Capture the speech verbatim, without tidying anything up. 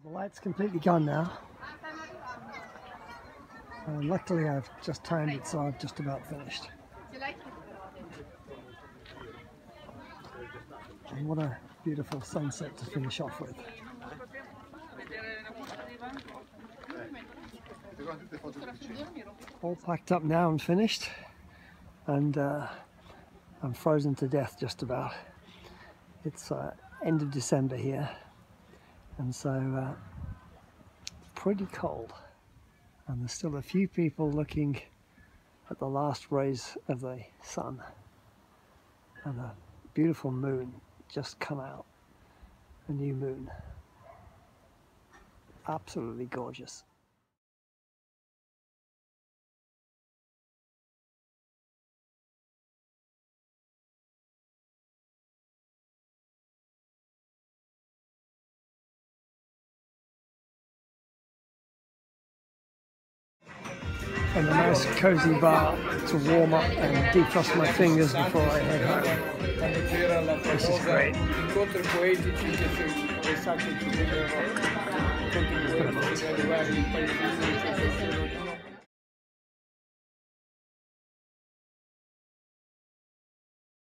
The light's completely gone now. Uh, luckily I've just timed it, so I've just about finished. And what a beautiful sunset to finish off with. All packed up now and finished, and uh, I'm frozen to death just about. It's uh, end of December here, and so uh, pretty cold, and there's still a few people looking at the last rays of the sun, and a beautiful moon just come out, a new moon, absolutely gorgeous. And a nice cozy bar to warm up and defrost my fingers before I head home. This is great. Beautiful.